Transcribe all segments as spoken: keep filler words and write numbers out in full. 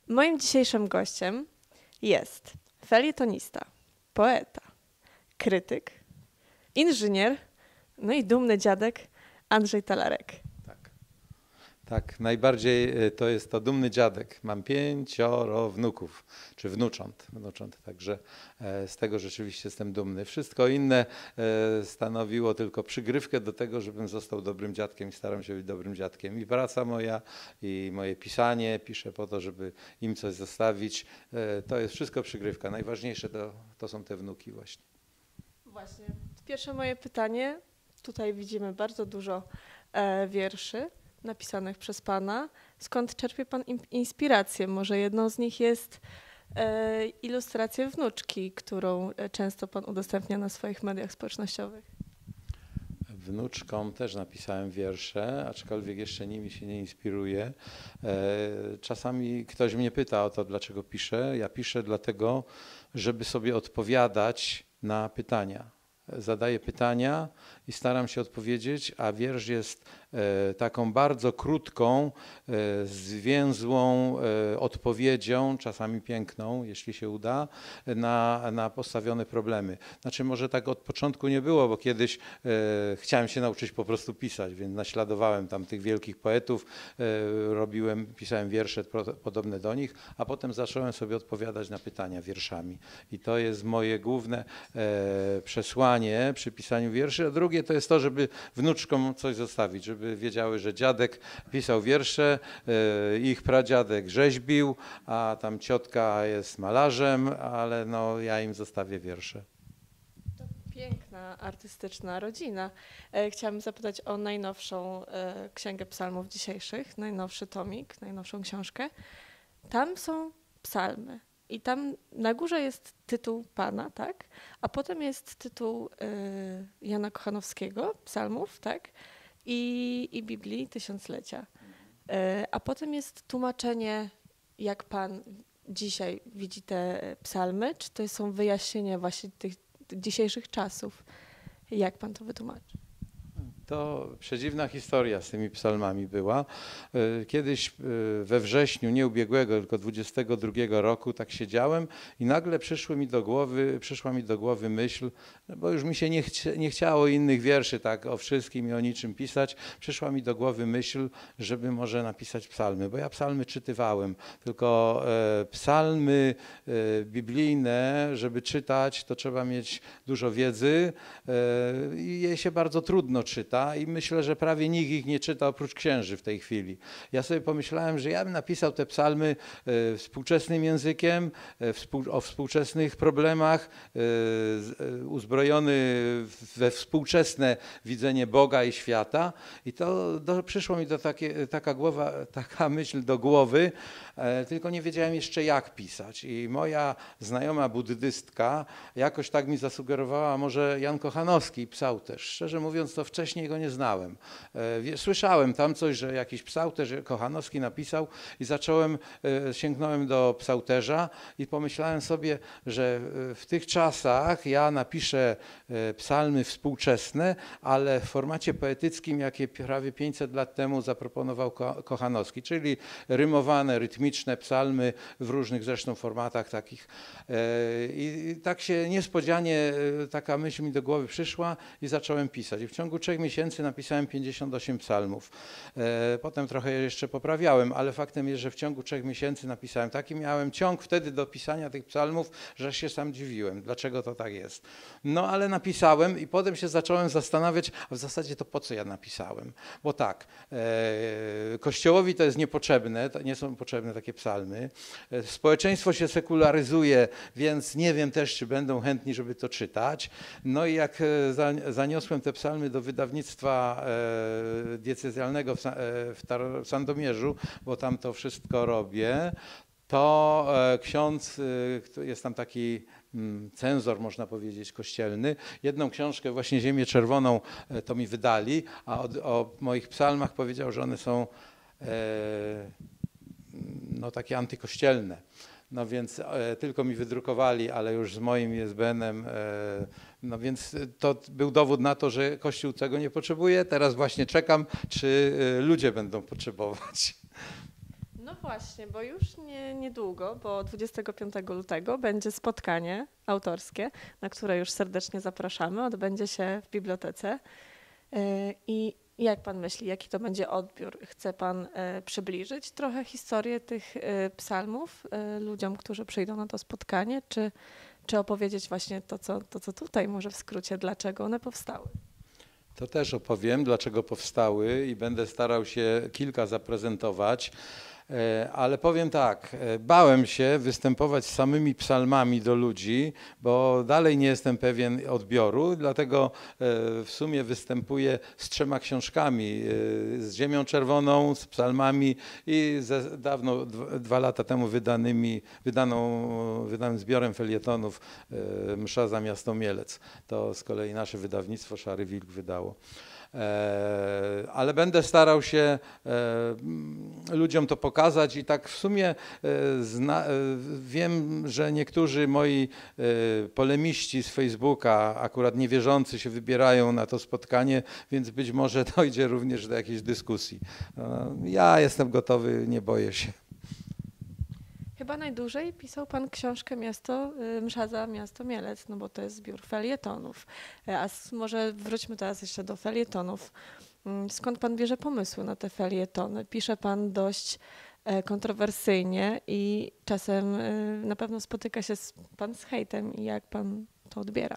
Moim dzisiejszym gościem jest felietonista, poeta, krytyk, inżynier, no i dumny dziadek Andrzej Talarek. Tak, tak, najbardziej to jest to dumny dziadek. Mam pięcioro wnuków, czy wnucząt, wnucząt, także z tego rzeczywiście jestem dumny. Wszystko inne stanowiło tylko przygrywkę do tego, żebym został dobrym dziadkiem i staram się być dobrym dziadkiem. I praca moja, i moje pisanie, piszę po to, żeby im coś zostawić. To jest wszystko przygrywka. Najważniejsze to, to są te wnuki właśnie. Właśnie, pierwsze moje pytanie. Tutaj widzimy bardzo dużo e, wierszy napisanych przez Pana. Skąd czerpie Pan inspirację? Może jedną z nich jest e, ilustracja wnuczki, którą często Pan udostępnia na swoich mediach społecznościowych. Wnuczkom też napisałem wiersze, aczkolwiek jeszcze nimi się nie inspiruję. Czasami ktoś mnie pyta o to, dlaczego piszę. Ja piszę dlatego, żeby sobie odpowiadać na pytania. Zadaję pytania i staram się odpowiedzieć, a wiersz jest e, taką bardzo krótką, e, zwięzłą e, odpowiedzią, czasami piękną, jeśli się uda, na, na postawione problemy. Znaczy może tak od początku nie było, bo kiedyś e, chciałem się nauczyć po prostu pisać, więc naśladowałem tam tych wielkich poetów, e, robiłem, pisałem wiersze pro, podobne do nich, a potem zacząłem sobie odpowiadać na pytania wierszami. I to jest moje główne e, przesłanie przy pisaniu wierszy, a drugie to jest to, żeby wnuczkom coś zostawić, żeby wiedziały, że dziadek pisał wiersze, ich pradziadek rzeźbił, a tam ciotka jest malarzem, ale no ja im zostawię wiersze. To piękna, artystyczna rodzina. Chciałabym zapytać o najnowszą Księgę Psalmów dzisiejszych, najnowszy tomik, najnowszą książkę. Tam są psalmy. I tam na górze jest tytuł Pana, tak? A potem jest tytuł y, Jana Kochanowskiego, psalmów, tak? I, i Biblii, Tysiąclecia. Y, a potem jest tłumaczenie, jak Pan dzisiaj widzi te psalmy, czy to są wyjaśnienia właśnie tych, tych dzisiejszych czasów? Jak Pan to wytłumaczy? To przedziwna historia z tymi psalmami była. Kiedyś we wrześniu, nie ubiegłego, tylko dwudziestego drugiego roku tak siedziałem i nagle przyszły mi do głowy, przyszła mi do głowy myśl, bo już mi się nie, chci, nie chciało innych wierszy tak o wszystkim i o niczym pisać, przyszła mi do głowy myśl, żeby może napisać psalmy, bo ja psalmy czytywałem, tylko e, psalmy e, biblijne, żeby czytać, to trzeba mieć dużo wiedzy e, i je się bardzo trudno czyta. I myślę, że prawie nikt ich nie czyta oprócz księży w tej chwili. Ja sobie pomyślałem, że ja bym napisał te psalmy e, współczesnym językiem, e, współ, o współczesnych problemach, e, uzbrojony we współczesne widzenie Boga i świata. I to do, przyszło mi do takie, taka, głowa, taka myśl do głowy, e, tylko nie wiedziałem jeszcze jak pisać. I moja znajoma buddystka jakoś tak mi zasugerowała, może Jan Kochanowski pisał też. Szczerze mówiąc, to wcześniej go nie znałem. Słyszałem tam coś, że jakiś psałterz Kochanowski napisał i zacząłem, sięgnąłem do psałterza i pomyślałem sobie, że w tych czasach ja napiszę psalmy współczesne, ale w formacie poetyckim, jakie prawie pięćset lat temu zaproponował Kochanowski, czyli rymowane, rytmiczne psalmy w różnych zresztą formatach takich. I tak się niespodzianie taka myśl mi do głowy przyszła i zacząłem pisać. I w ciągu trzech miesięcy napisałem pięćdziesiąt osiem psalmów. Potem trochę jeszcze poprawiałem, ale faktem jest, że w ciągu trzech miesięcy napisałem. Taki miałem ciąg wtedy do pisania tych psalmów, że się sam dziwiłem, dlaczego to tak jest. No ale napisałem i potem się zacząłem zastanawiać, a w zasadzie to po co ja napisałem? Bo tak, Kościołowi to jest niepotrzebne, to nie są potrzebne takie psalmy. Społeczeństwo się sekularyzuje, więc nie wiem też, czy będą chętni, żeby to czytać. No i jak zaniosłem te psalmy do wydawnictwa diecezjalnego w Sandomierzu, bo tam to wszystko robię, to ksiądz, jest tam taki cenzor, można powiedzieć, kościelny, jedną książkę, właśnie Ziemię Czerwoną, to mi wydali, a o, o moich psalmach powiedział, że one są no, takie antykościelne. No więc e, tylko mi wydrukowali, ale już z moim I S B N-em, e, no więc to był dowód na to, że Kościół tego nie potrzebuje. Teraz właśnie czekam, czy e, ludzie będą potrzebować. No właśnie, bo już nie, niedługo, bo dwudziestego piątego lutego będzie spotkanie autorskie, na które już serdecznie zapraszamy. Odbędzie się w bibliotece. I jak pan myśli, jaki to będzie odbiór? Chce pan przybliżyć trochę historię tych psalmów ludziom, którzy przyjdą na to spotkanie, czy, czy opowiedzieć właśnie to co, to, co tutaj, może w skrócie, dlaczego one powstały? To też opowiem, dlaczego powstały i będę starał się kilka zaprezentować. Ale powiem tak, bałem się występować z samymi psalmami do ludzi, bo dalej nie jestem pewien odbioru, dlatego w sumie występuję z trzema książkami, z Ziemią Czerwoną, z psalmami i ze dawno, dwa lata temu wydanymi, wydaną, wydanym zbiorem felietonów Msza za miasto Mielec. To z kolei nasze wydawnictwo Szary Wilk wydało. Ale będę starał się ludziom to pokazać i tak w sumie zna, wiem, że niektórzy moi polemiści z Facebooka, akurat niewierzący, się wybierają na to spotkanie, więc być może dojdzie również do jakiejś dyskusji. Ja jestem gotowy, nie boję się. Chyba najdłużej pisał pan książkę Miasto, Msza za miasto Mielec, no bo to jest zbiór felietonów. A może wróćmy teraz jeszcze do felietonów. Skąd pan bierze pomysły na te felietony? Pisze pan dość kontrowersyjnie i czasem na pewno spotyka się pan z hejtem. I jak pan to odbiera?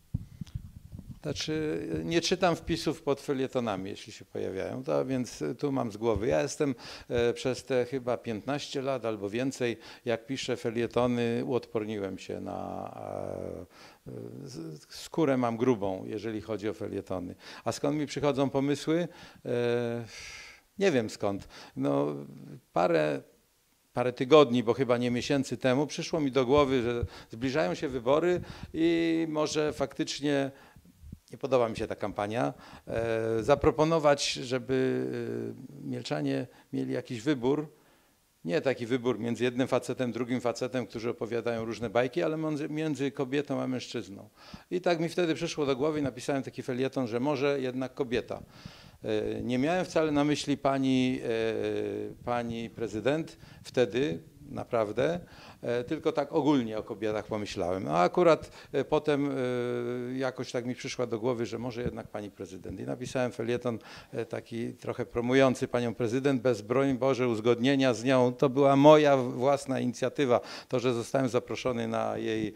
Znaczy, nie czytam wpisów pod felietonami, jeśli się pojawiają, to więc tu mam z głowy. Ja jestem e, przez te chyba piętnaście lat albo więcej, jak piszę felietony, uodporniłem się na... E, skórę mam grubą, jeżeli chodzi o felietony. A skąd mi przychodzą pomysły? E, nie wiem skąd. No, parę... Parę tygodni, bo chyba nie miesięcy temu, przyszło mi do głowy, że zbliżają się wybory i może faktycznie... Nie podoba mi się ta kampania. E, zaproponować, żeby Mielczanie mieli jakiś wybór, nie taki wybór między jednym facetem, drugim facetem, którzy opowiadają różne bajki, ale między, między kobietą a mężczyzną. I tak mi wtedy przyszło do głowy i napisałem taki felieton, że może jednak kobieta. E, nie miałem wcale na myśli pani, e, pani prezydent wtedy, naprawdę, tylko tak ogólnie o kobietach pomyślałem. A akurat potem jakoś tak mi przyszła do głowy, że może jednak pani prezydent. I napisałem felieton taki trochę promujący panią prezydent, bez, broń Boże, uzgodnienia z nią. To była moja własna inicjatywa. To, że zostałem zaproszony na jej,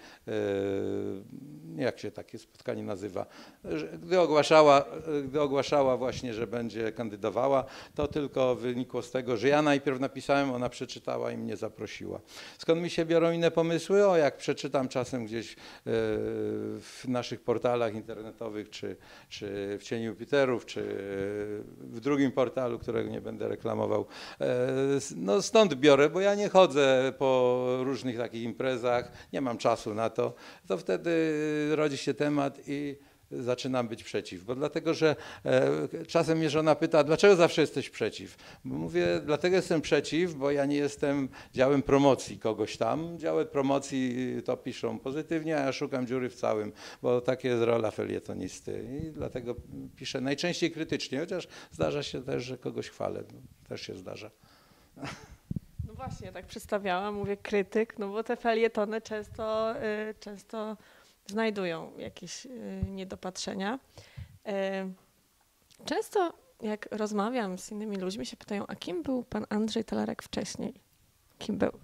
jak się takie spotkanie nazywa, gdy ogłaszała, gdy ogłaszała właśnie, że będzie kandydowała, to tylko wynikło z tego, że ja najpierw napisałem, ona przeczytała i mnie zaprosiła. Skąd mi się biorą inne pomysły? O, jak przeczytam czasem gdzieś w naszych portalach internetowych, czy, czy w Cieniu Jupiterów, czy w drugim portalu, którego nie będę reklamował. No stąd biorę, bo ja nie chodzę po różnych takich imprezach, nie mam czasu na to. To wtedy rodzi się temat i zaczynam być przeciw, bo dlatego, że e, czasem mnie żona pyta, dlaczego zawsze jesteś przeciw? Bo mówię, dlatego jestem przeciw, bo ja nie jestem działem promocji kogoś tam. Działy promocji to piszą pozytywnie, a ja szukam dziury w całym, bo taka jest rola felietonisty i dlatego piszę najczęściej krytycznie, chociaż zdarza się też, że kogoś chwalę, też się zdarza. No właśnie, tak przedstawiałam, mówię krytyk, no bo te felietony często, y, często znajdują jakieś y, niedopatrzenia. Y, często jak rozmawiam z innymi ludźmi, się pytają, a kim był pan Andrzej Talarek wcześniej? Kim był?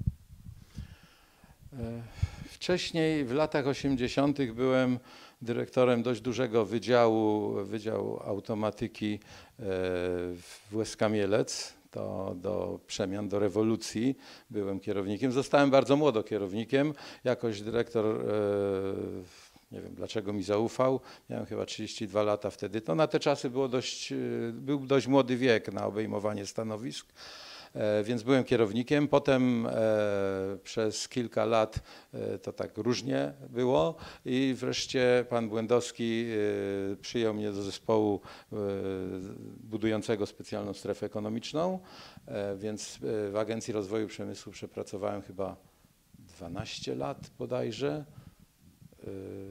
Wcześniej, w latach osiemdziesiątych byłem dyrektorem dość dużego wydziału, Wydziału Automatyki w Łezka Mielec. To do przemian, do rewolucji byłem kierownikiem. Zostałem bardzo młodo kierownikiem. Jakoś dyrektor, e, nie wiem dlaczego mi zaufał. Miałem chyba trzydzieści dwa lata wtedy. To na te czasy było dość, był dość młody wiek na obejmowanie stanowisk. E, więc byłem kierownikiem. Potem e, przez kilka lat e, to tak różnie było i wreszcie pan Błędowski e, przyjął mnie do zespołu e, budującego specjalną strefę ekonomiczną, e, więc w Agencji Rozwoju Przemysłu przepracowałem chyba dwanaście lat bodajże. E,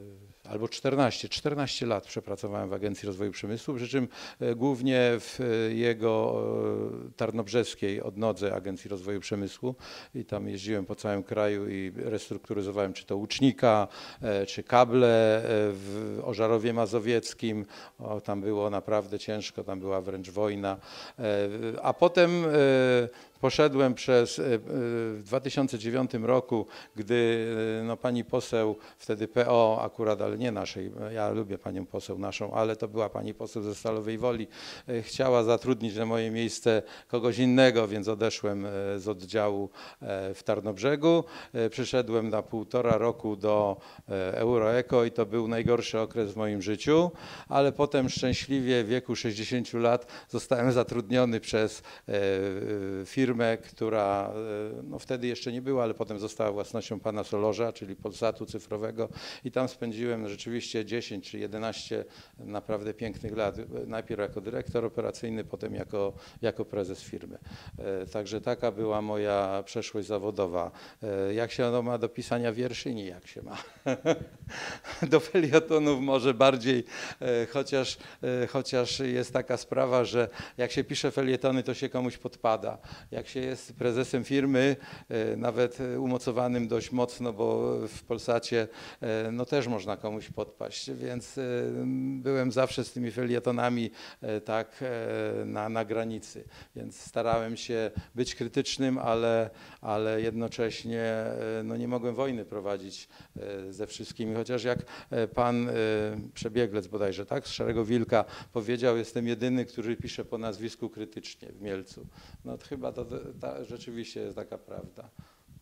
albo czternaście, czternaście lat przepracowałem w Agencji Rozwoju Przemysłu, przy czym e, głównie w e, jego e, tarnobrzeskiej odnodze Agencji Rozwoju Przemysłu i tam jeździłem po całym kraju i restrukturyzowałem czy to łucznika, e, czy kable e, w Ożarowie Mazowieckim. O, tam było naprawdę ciężko, tam była wręcz wojna. E, a potem e, poszedłem przez, w dwa tysiące dziewiątym roku, gdy no, pani poseł, wtedy P O akurat, ale nie naszej, ja lubię panią poseł naszą, ale to była pani poseł ze Stalowej Woli, chciała zatrudnić na moje miejsce kogoś innego, więc odeszłem z oddziału w Tarnobrzegu. Przyszedłem na półtora roku do Euroeko i to był najgorszy okres w moim życiu, ale potem szczęśliwie w wieku sześćdziesięciu lat zostałem zatrudniony przez firmę, firmę, która no wtedy jeszcze nie była, ale potem została własnością pana Solorza, czyli Polsatu Cyfrowego i tam spędziłem rzeczywiście dziesięć czy jedenaście naprawdę pięknych lat. Najpierw jako dyrektor operacyjny, potem jako, jako prezes firmy. Także taka była moja przeszłość zawodowa. Jak się ono ma do pisania wierszy? Nijak się ma. Do felietonów może bardziej, chociaż, chociaż jest taka sprawa, że jak się pisze felietony, to się komuś podpada. Jak się jest prezesem firmy, nawet umocowanym dość mocno, bo w Polsacie no też można komuś podpaść, więc byłem zawsze z tymi felietonami tak na, na granicy, więc starałem się być krytycznym, ale, ale jednocześnie no nie mogłem wojny prowadzić ze wszystkimi, chociaż jak pan przebieglec bodajże, tak, z Szarego Wilka powiedział, jestem jedyny, który pisze po nazwisku krytycznie w Mielcu. No to chyba to, to rzeczywiście jest taka prawda.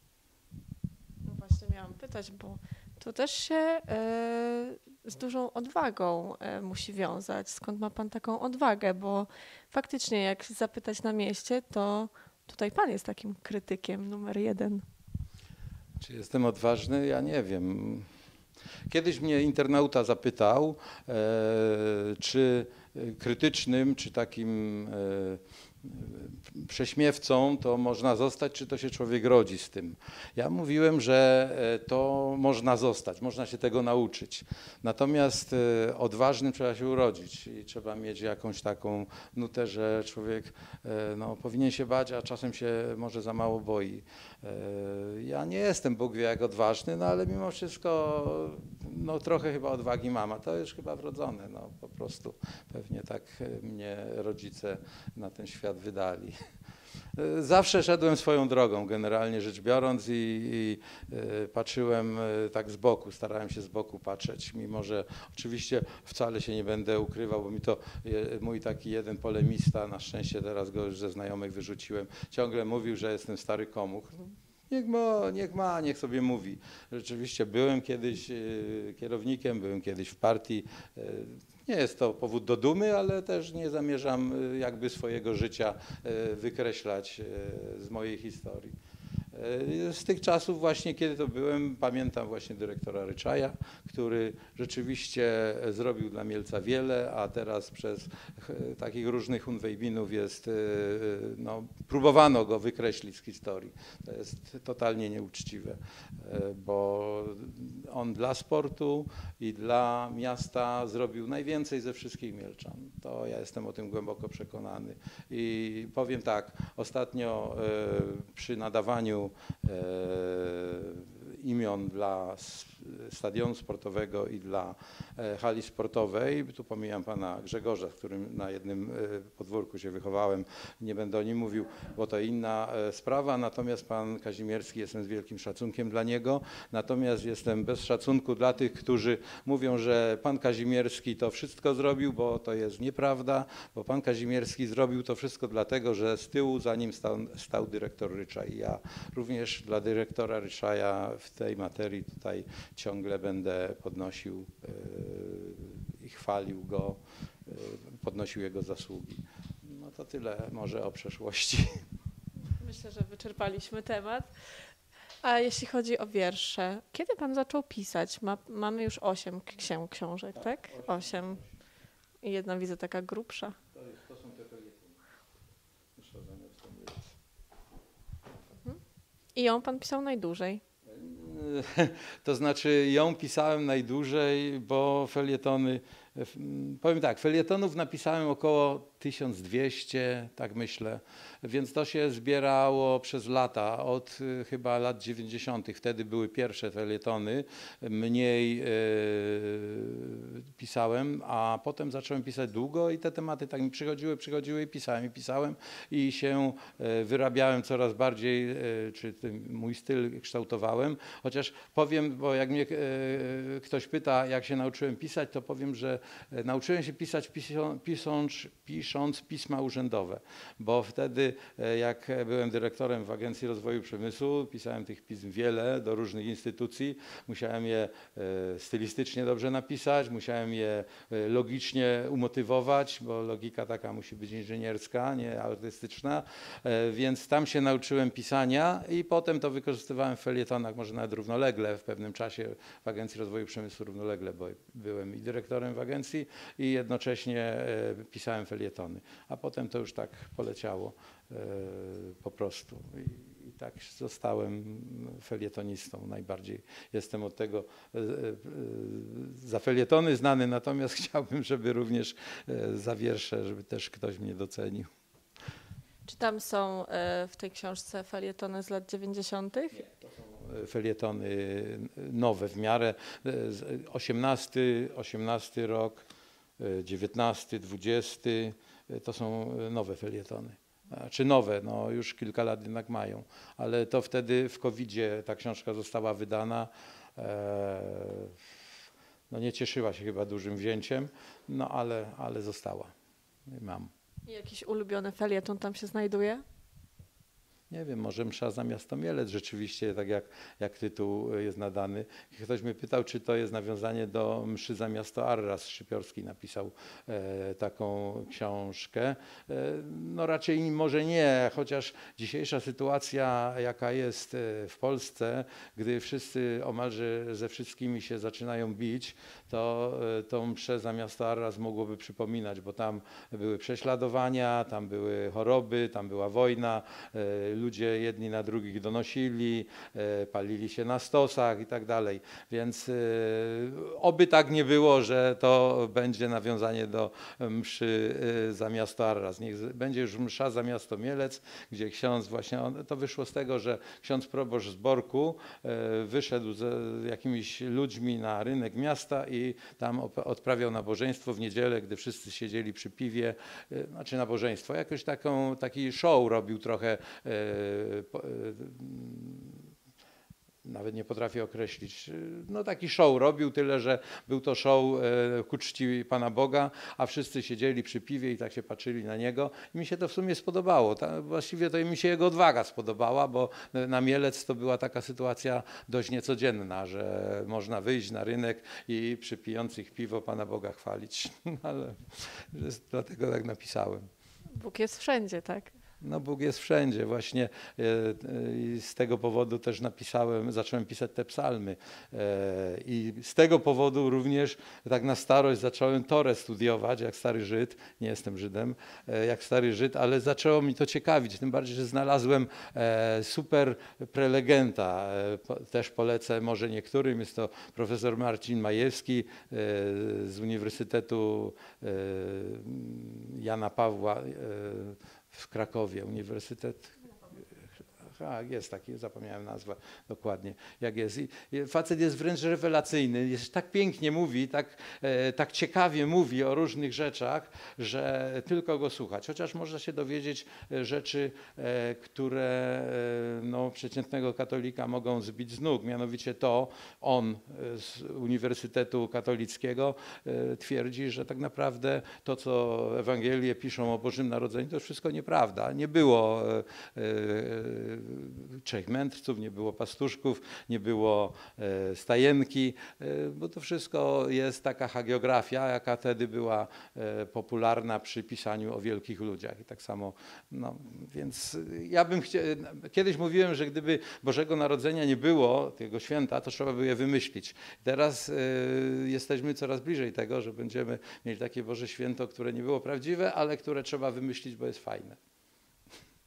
No właśnie miałam pytać, bo to też się y, z dużą odwagą y, musi wiązać. Skąd ma pan taką odwagę? Bo faktycznie jak zapytać na mieście, to tutaj pan jest takim krytykiem numer jeden. Czy jestem odważny? Ja nie wiem. Kiedyś mnie internauta zapytał, e, czy krytycznym, czy takim e, prześmiewcą to można zostać, czy to się człowiek rodzi z tym. Ja mówiłem, że to można zostać, można się tego nauczyć. Natomiast odważnym trzeba się urodzić i trzeba mieć jakąś taką nutę, że człowiek no, powinien się bać, a czasem się może za mało boi. Ja nie jestem Bóg wie jak odważny, no ale mimo wszystko no, trochę chyba odwagi mam, a to już chyba wrodzone. No, po prostu pewnie tak mnie rodzice na ten świat wydali. Zawsze szedłem swoją drogą, generalnie rzecz biorąc, i, i patrzyłem tak z boku, starałem się z boku patrzeć, mimo że oczywiście wcale się nie będę ukrywał, bo mi to mój taki jeden polemista, na szczęście teraz go już ze znajomych wyrzuciłem, ciągle mówił, że jestem stary komuch. Niech ma, niech ma, niech sobie mówi. Rzeczywiście byłem kiedyś kierownikiem, byłem kiedyś w partii. Nie jest to powód do dumy, ale też nie zamierzam jakby swojego życia wykreślać z mojej historii. Z tych czasów właśnie, kiedy to byłem, pamiętam właśnie dyrektora Ryczaja, który rzeczywiście zrobił dla Mielca wiele, a teraz przez takich różnych hunwejbinów jest, no, próbowano go wykreślić z historii. To jest totalnie nieuczciwe, bo on dla sportu i dla miasta zrobił najwięcej ze wszystkich Mielczan. To ja jestem o tym głęboko przekonany. I powiem tak, ostatnio przy nadawaniu imion dla stadionu sportowego i dla hali sportowej. Tu pomijam pana Grzegorza, z którym na jednym podwórku się wychowałem. Nie będę o nim mówił, bo to inna sprawa. Natomiast pan Kazimierski, jestem z wielkim szacunkiem dla niego. Natomiast jestem bez szacunku dla tych, którzy mówią, że pan Kazimierski to wszystko zrobił, bo to jest nieprawda, bo pan Kazimierski zrobił to wszystko dlatego, że z tyłu za nim stał, stał dyrektor Ryczaj. Ja również dla dyrektora Ryczaja w tej materii tutaj ciągle będę podnosił i chwalił go, podnosił jego zasługi. No to tyle może o przeszłości. Myślę, że wyczerpaliśmy temat. A jeśli chodzi o wiersze, kiedy pan zaczął pisać? Ma, mamy już osiem księ, książek, tak? tak? Osiem. I jedna widzę taka grubsza. To, jest, to są te felietony. Mhm. I ją pan pisał najdłużej? To znaczy ją pisałem najdłużej, bo felietony, powiem tak, felietonów napisałem około tysiąc dwieście, tak myślę, więc to się zbierało przez lata, od y, chyba lat dziewięćdziesiątych. Wtedy były pierwsze felietony, mniej y, pisałem, a potem zacząłem pisać długo i te tematy tak mi przychodziły, przychodziły i pisałem, i pisałem i się y, wyrabiałem coraz bardziej, y, czy ten mój styl kształtowałem, chociaż powiem, bo jak mnie y, ktoś pyta, jak się nauczyłem pisać, to powiem, że y, nauczyłem się pisać pisą, pisząc, pisząc pisma urzędowe, bo wtedy jak byłem dyrektorem w Agencji Rozwoju Przemysłu, pisałem tych pism wiele do różnych instytucji, musiałem je stylistycznie dobrze napisać, musiałem je logicznie umotywować, bo logika taka musi być inżynierska, nie artystyczna, więc tam się nauczyłem pisania i potem to wykorzystywałem w felietonach, może nawet równolegle w pewnym czasie w Agencji Rozwoju Przemysłu równolegle, bo byłem i dyrektorem w agencji i jednocześnie pisałem felietony, a potem to już tak poleciało po prostu. I, i tak zostałem felietonistą. Najbardziej jestem od tego za felietony znany, natomiast chciałbym, żeby również za wiersze, żeby też ktoś mnie docenił. Czy tam są w tej książce felietony z lat dziewięćdziesiątych? Nie, to są felietony nowe w miarę. osiemnasty, osiemnasty rok, dziewiętnasty, dwudziesty to są nowe felietony. Czy nowe, no już kilka lat jednak mają, ale to wtedy w kowidzie ta książka została wydana. No nie cieszyła się chyba dużym wzięciem, no ale, ale została. Mam. I jakiś ulubiony felieton tam się znajduje? Nie wiem, może Msza za miasto Mielec rzeczywiście, tak jak, jak tytuł jest nadany. Ktoś mnie pytał, czy to jest nawiązanie do Mszy za miasto Arras. Szczypiorski napisał e, taką książkę. E, no raczej może nie, chociaż dzisiejsza sytuacja, jaka jest w Polsce, gdy wszyscy omalże ze wszystkimi się zaczynają bić, to e, tą Mszę za miasto Arras mogłoby przypominać, bo tam były prześladowania, tam były choroby, tam była wojna, e, ludzie jedni na drugich donosili, e, palili się na stosach i tak dalej. Więc e, oby tak nie było, że to będzie nawiązanie do mszy e, za miasto Arras. Niech będzie już msza za miasto Mielec, gdzie ksiądz właśnie, on, to wyszło z tego, że ksiądz proboszcz z Borku e, wyszedł z jakimiś ludźmi na rynek miasta i tam odprawiał nabożeństwo w niedzielę, gdy wszyscy siedzieli przy piwie, e, znaczy nabożeństwo, jakoś taką, taki show robił trochę, e, nawet nie potrafię określić, no taki show robił, tyle że był to show ku czci Pana Boga, a wszyscy siedzieli przy piwie i tak się patrzyli na niego i mi się to w sumie spodobało. Ta, właściwie to mi się jego odwaga spodobała, bo na Mielec to była taka sytuacja dość niecodzienna, że można wyjść na rynek i przy pijących piwo Pana Boga chwalić, ale dlatego tak napisałem. Bóg jest wszędzie, tak? No Bóg jest wszędzie. Właśnie i z tego powodu też napisałem, zacząłem pisać te psalmy. I z tego powodu również tak na starość zacząłem Torę studiować, jak stary Żyd. Nie jestem Żydem, jak stary Żyd, ale zaczęło mi to ciekawić. Tym bardziej, że znalazłem super prelegenta. Też polecę może niektórym. Jest to profesor Marcin Majewski z Uniwersytetu Jana Pawła w Krakowie, Uniwersytet. A, jest taki, zapomniałem nazwę dokładnie, jak jest. I facet jest wręcz rewelacyjny, jest, tak pięknie mówi, tak, e, tak ciekawie mówi o różnych rzeczach, że tylko go słuchać. Chociaż można się dowiedzieć rzeczy, e, które e, no, przeciętnego katolika mogą zbić z nóg. Mianowicie to on z Uniwersytetu Katolickiego e, twierdzi, że tak naprawdę to, co Ewangelie piszą o Bożym Narodzeniu, to wszystko nieprawda. Nie było e, e, trzech mędrców, nie było pastuszków, nie było e, stajenki, e, bo to wszystko jest taka hagiografia, jaka wtedy była e, popularna przy pisaniu o wielkich ludziach. I tak samo, no więc ja bym chciał, kiedyś mówiłem, że gdyby Bożego Narodzenia nie było, tego święta, to trzeba by je wymyślić. Teraz e, jesteśmy coraz bliżej tego, że będziemy mieć takie Boże Święto, które nie było prawdziwe, ale które trzeba wymyślić, bo jest fajne.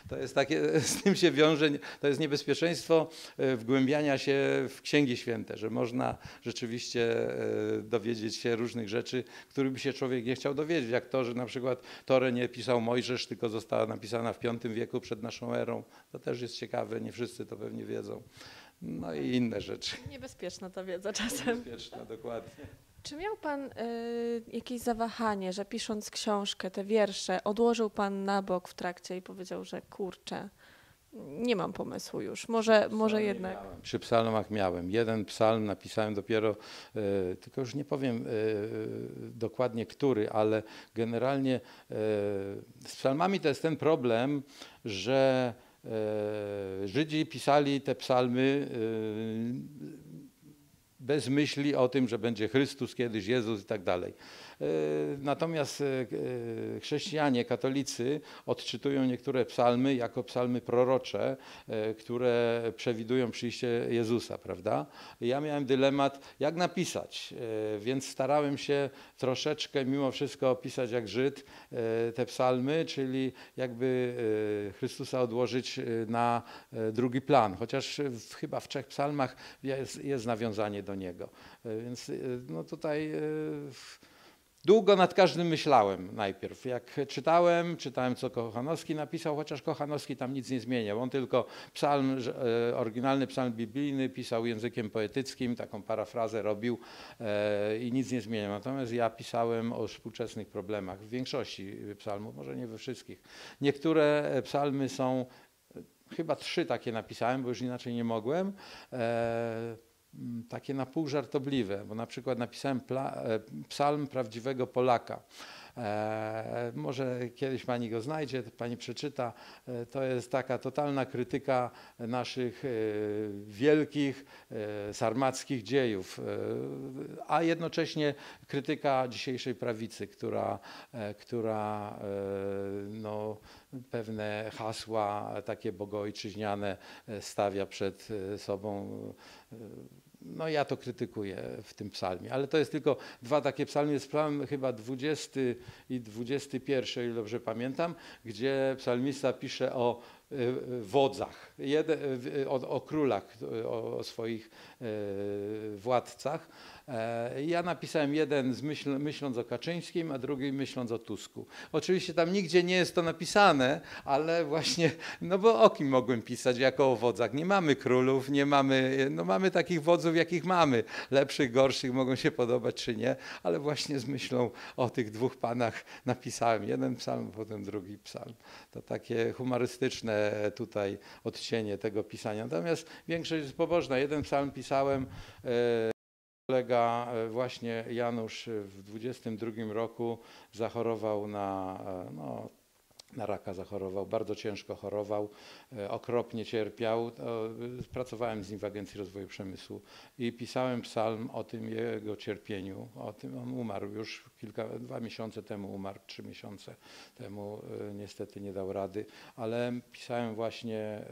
To jest takie, z tym się wiąże, to jest niebezpieczeństwo wgłębiania się w Księgi Święte, że można rzeczywiście dowiedzieć się różnych rzeczy, których by się człowiek nie chciał dowiedzieć, jak to, że na przykład Torę nie pisał Mojżesz, tylko została napisana w piątym wieku przed naszą erą. To też jest ciekawe, nie wszyscy to pewnie wiedzą. No i inne rzeczy. Niebezpieczna ta wiedza czasem. Niebezpieczna, dokładnie. Czy miał pan y, jakieś zawahanie, że pisząc książkę, te wiersze, odłożył pan na bok w trakcie i powiedział, że kurczę, nie mam pomysłu już, może, może jednak. Miałem. Przy psalmach miałem. Jeden psalm napisałem dopiero, y, tylko już nie powiem y, dokładnie który, ale generalnie y, z psalmami to jest ten problem, że y, Żydzi pisali te psalmy y, bez myśli o tym, że będzie Chrystus kiedyś, Jezus i tak dalej. Natomiast chrześcijanie, katolicy odczytują niektóre psalmy jako psalmy prorocze, które przewidują przyjście Jezusa, prawda? Ja miałem dylemat, jak napisać, więc starałem się troszeczkę mimo wszystko opisać jak Żyd te psalmy, czyli jakby Chrystusa odłożyć na drugi plan, chociaż w, chyba w trzech psalmach jest, jest nawiązanie do Niego. Więc no tutaj długo nad każdym myślałem najpierw. Jak czytałem, czytałem co Kochanowski napisał, chociaż Kochanowski tam nic nie zmieniał. On tylko psalm, oryginalny psalm biblijny pisał językiem poetyckim, taką parafrazę robił i nic nie zmieniał. Natomiast ja pisałem o współczesnych problemach, w większości psalmów, może nie we wszystkich. Niektóre psalmy są, chyba trzy takie napisałem, bo już inaczej nie mogłem. Takie na pół żartobliwe, bo na przykład napisałem psalm prawdziwego Polaka. E, może kiedyś pani go znajdzie, pani przeczyta. E, to jest taka totalna krytyka naszych e, wielkich e, sarmackich dziejów, e, a jednocześnie krytyka dzisiejszej prawicy, która, e, która e, no, pewne hasła takie bogoojczyźniane stawia przed sobą. E, No ja to krytykuję w tym psalmie, ale to jest tylko dwa takie psalmy. Jest psalm chyba dwudziesty i dwudziesty pierwszy, o ile dobrze pamiętam, gdzie psalmista pisze o wodzach, jeden, o, o królach, o, o swoich władcach. Ja napisałem jeden z myśl, myśląc o Kaczyńskim, a drugi myśląc o Tusku. Oczywiście tam nigdzie nie jest to napisane, ale właśnie, no bo o kim mogłem pisać jako o wodzach? Nie mamy królów, nie mamy, no mamy takich wodzów, jakich mamy. Lepszych, gorszych, mogą się podobać czy nie, ale właśnie z myślą o tych dwóch panach napisałem jeden psalm, potem drugi psalm. To takie humorystyczne tutaj odcienie tego pisania. Natomiast większość jest pobożna. Jeden psalm pisałem, e, kolega właśnie Janusz w dwudziestym drugim roku zachorował na, no, na raka zachorował, bardzo ciężko chorował, okropnie cierpiał. Pracowałem z nim w Agencji Rozwoju Przemysłu i pisałem psalm o tym jego cierpieniu. O tym on umarł już kilka, dwa miesiące temu umarł, trzy miesiące temu niestety nie dał rady, ale pisałem właśnie,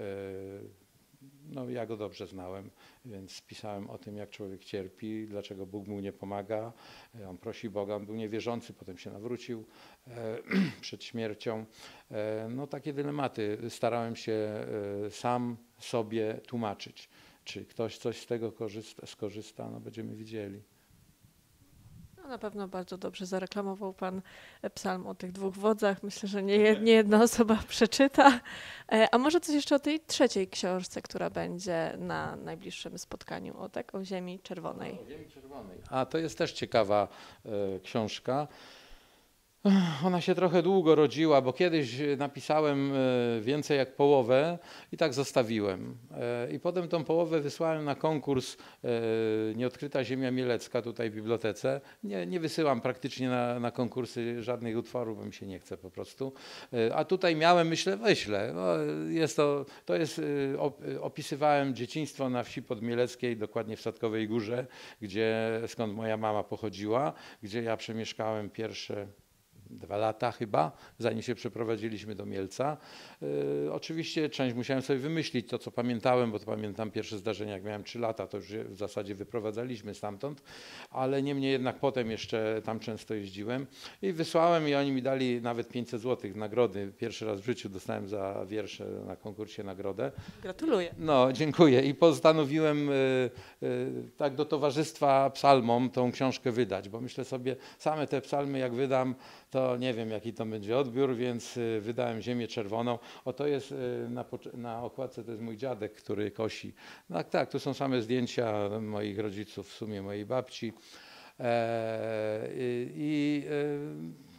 no ja go dobrze znałem, więc pisałem o tym, jak człowiek cierpi, dlaczego Bóg mu nie pomaga. On prosi Boga, on był niewierzący, potem się nawrócił e, przed śmiercią. E, no takie dylematy starałem się e, sam sobie tłumaczyć. Czy ktoś coś z tego korzysta, skorzysta, no będziemy widzieli. No, na pewno bardzo dobrze zareklamował pan psalm o tych dwóch wodzach. Myślę, że nie, nie jedna osoba przeczyta. A może coś jeszcze o tej trzeciej książce, która będzie na najbliższym spotkaniu, o, tak? O Ziemi Czerwonej. O Ziemi Czerwonej. A to jest też ciekawa e, książka. Ona się trochę długo rodziła, bo kiedyś napisałem więcej jak połowę i tak zostawiłem. I potem tą połowę wysłałem na konkurs Nieodkryta Ziemia Mielecka tutaj w bibliotece. Nie, nie wysyłam praktycznie na, na konkursy żadnych utworów, bo mi się nie chce po prostu. A tutaj miałem, myślę, wyślę. No, jest to, to jest, opisywałem dzieciństwo na wsi podmieleckiej, dokładnie w Sadkowej Górze, gdzie, skąd moja mama pochodziła, gdzie ja przemieszkałem pierwsze dwa lata chyba, zanim się przeprowadziliśmy do Mielca. Yy, oczywiście część musiałem sobie wymyślić, to co pamiętałem, bo to pamiętam pierwsze zdarzenia, jak miałem trzy lata, to już w zasadzie wyprowadzaliśmy stamtąd, ale niemniej jednak potem jeszcze tam często jeździłem i wysłałem i oni mi dali nawet pięćset złotych nagrody. Pierwszy raz w życiu dostałem za wiersze na konkursie nagrodę. Gratuluję. No, dziękuję. I postanowiłem y, y, tak do Towarzystwa Psalmom tą książkę wydać, bo myślę sobie, same te psalmy jak wydam, to nie wiem jaki to będzie odbiór, więc y, wydałem Ziemię Czerwoną. O, to jest y, na, na okładce, to jest mój dziadek, który kosi. No tak, tak, tu są same zdjęcia moich rodziców, w sumie mojej babci. E, I y,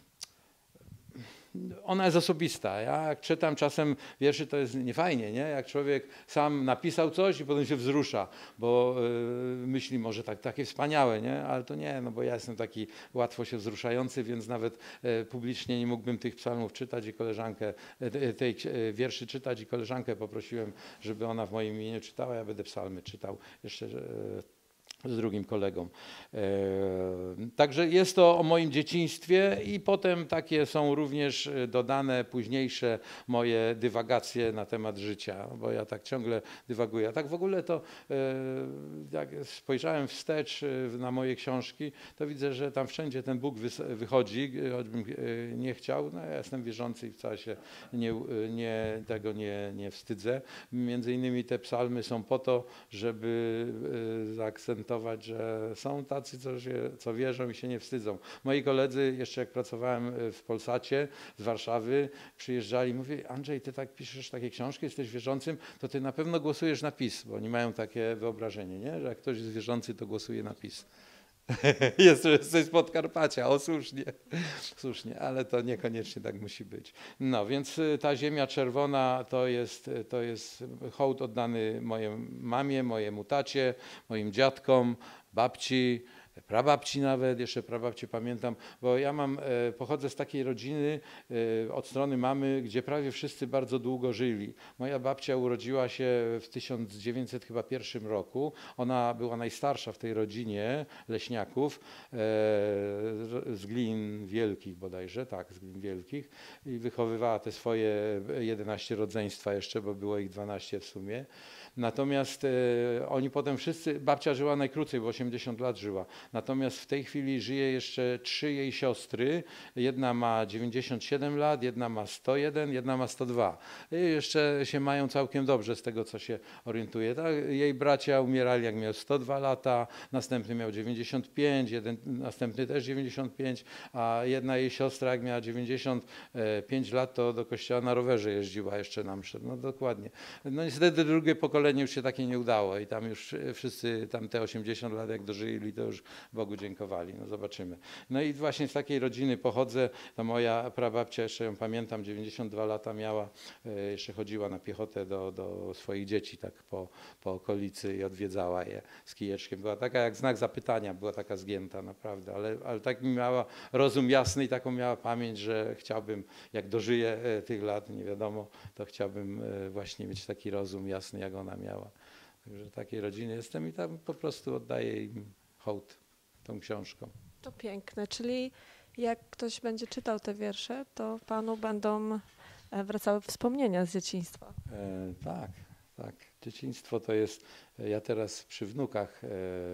ona jest osobista. Ja jak czytam czasem wierszy, to jest niefajnie, nie? Jak człowiek sam napisał coś i potem się wzrusza, bo y, myśli może tak, takie wspaniałe, nie? Ale to nie, no bo ja jestem taki łatwo się wzruszający, więc nawet y, publicznie nie mógłbym tych psalmów czytać i koleżankę, y, tej y, wierszy czytać i koleżankę poprosiłem, żeby ona w moim imieniu czytała, ja będę psalmy czytał jeszcze y, z drugim kolegą. E, także jest to o moim dzieciństwie i potem takie są również dodane późniejsze moje dywagacje na temat życia, bo ja tak ciągle dywaguję. A tak w ogóle to e, jak spojrzałem wstecz na moje książki, to widzę, że tam wszędzie ten Bóg wychodzi, choćbym nie chciał. No, ja jestem wierzący i wcale się nie, nie, tego nie, nie wstydzę. Między innymi te psalmy są po to, żeby zaakcentować, że są tacy, co, się, co wierzą i się nie wstydzą. Moi koledzy, jeszcze jak pracowałem w Polsacie z Warszawy, przyjeżdżali i mówili: Andrzej, ty tak piszesz takie książki, jesteś wierzącym, to ty na pewno głosujesz na PiS, bo oni mają takie wyobrażenie, nie? Że jak ktoś jest wierzący, to głosuje na PiS. Jest, jesteś z Podkarpacia, o słusznie, słusznie, ale to niekoniecznie tak musi być. No więc ta Ziemia Czerwona to jest, to jest hołd oddany mojej mamie, mojemu tacie, moim dziadkom, babci, prababci nawet, jeszcze prababci pamiętam, bo ja mam, e, pochodzę z takiej rodziny e, od strony mamy, gdzie prawie wszyscy bardzo długo żyli. Moja babcia urodziła się w tysiąc dziewięćset chyba pierwszym roku. Ona była najstarsza w tej rodzinie leśniaków e, z Glin Wielkich bodajże, tak, z Glin Wielkich i wychowywała te swoje jedenaście rodzeństwa jeszcze, bo było ich dwanaście w sumie. Natomiast e, oni potem wszyscy, babcia żyła najkrócej, bo osiemdziesiąt lat żyła. Natomiast w tej chwili żyje jeszcze trzy jej siostry. Jedna ma dziewięćdziesiąt siedem lat, jedna ma sto jeden, jedna ma sto dwa. I jeszcze się mają całkiem dobrze z tego, co się orientuje. Tak? Jej bracia umierali, jak miał sto dwa lata, następny miał dziewięćdziesiąt pięć, jeden, następny też dziewięćdziesiąt pięć, a jedna jej siostra, jak miała dziewięćdziesiąt pięć lat, to do kościoła na rowerze jeździła jeszcze na mszę. No dokładnie. No niestety drugie pokolenie już się takie nie udało i tam już wszyscy tam te osiemdziesiąt lat jak dożyli, to już Bogu dziękowali. No zobaczymy. No i właśnie z takiej rodziny pochodzę. To moja prababcia, jeszcze ją pamiętam, dziewięćdziesiąt dwa lata miała, jeszcze chodziła na piechotę do, do swoich dzieci tak po, po okolicy i odwiedzała je z kijeczkiem. Była taka jak znak zapytania, była taka zgięta naprawdę, ale, ale tak miała rozum jasny i taką miała pamięć, że chciałbym, jak dożyję tych lat, nie wiadomo, to chciałbym właśnie mieć taki rozum jasny, jak ona miała. Także takiej rodziny jestem i tam po prostu oddaję im hołd tą książką. To piękne, czyli jak ktoś będzie czytał te wiersze, to panu będą wracały wspomnienia z dzieciństwa. E, tak, tak. Dzieciństwo to jest, ja teraz przy wnukach e,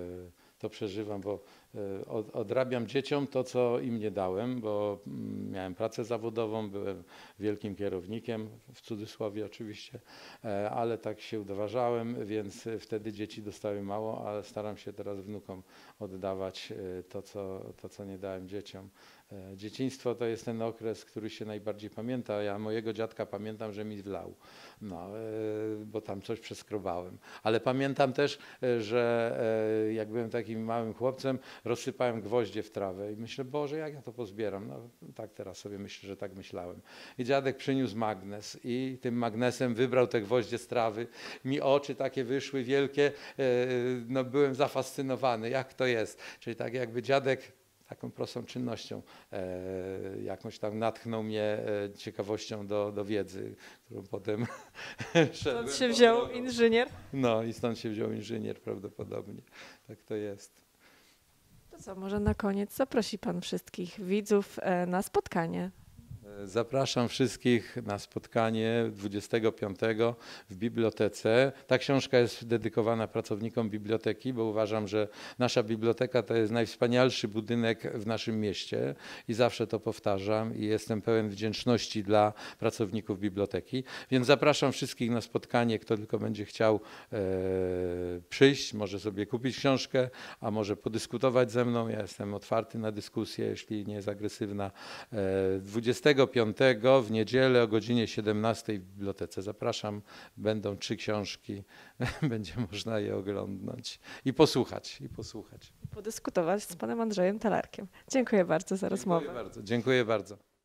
to przeżywam, bo e, od, odrabiam dzieciom to, co im nie dałem, bo mm, miałem pracę zawodową, byłem wielkim kierownikiem, w cudzysłowie oczywiście, e, ale tak się udoważałem, więc wtedy dzieci dostały mało, ale staram się teraz wnukom oddawać e, to, co, to, co nie dałem dzieciom. E, dzieciństwo to jest ten okres, który się najbardziej pamięta. Ja mojego dziadka pamiętam, że mi wlał, no, e, bo tam coś przeskrobałem. Ale pamiętam też, e, że e, jak byłem takim małym chłopcem, rozsypałem gwoździe w trawę i myślę, Boże, jak ja to pozbieram? No tak teraz sobie myślę, że tak myślałem. I dziadek przyniósł magnes i tym magnesem wybrał te gwoździe z trawy. Mi oczy takie wyszły wielkie, e, no byłem zafascynowany, jak to jest. Czyli tak jakby dziadek taką prostą czynnością e, jakąś tam natchnął mnie e, ciekawością do, do wiedzy, którą potem Stąd się wziął inżynier? No i stąd się wziął inżynier prawdopodobnie. Tak to jest. To To co, może na koniec zaprosi Pan wszystkich widzów e, na spotkanie. Zapraszam wszystkich na spotkanie dwudziestego piątego w bibliotece. Ta książka jest dedykowana pracownikom biblioteki, bo uważam, że nasza biblioteka to jest najwspanialszy budynek w naszym mieście i zawsze to powtarzam i jestem pełen wdzięczności dla pracowników biblioteki. Więc zapraszam wszystkich na spotkanie, kto tylko będzie chciał e, przyjść, może sobie kupić książkę, a może podyskutować ze mną. Ja jestem otwarty na dyskusję, jeśli nie jest agresywna. E, dwudziestego piątego w niedzielę o godzinie siedemnastej w bibliotece. Zapraszam, będą trzy książki, będzie można je oglądnąć i posłuchać, i posłuchać. Podyskutować z Panem Andrzejem Talarkiem. Dziękuję bardzo za rozmowę. Dziękuję bardzo. Dziękuję bardzo.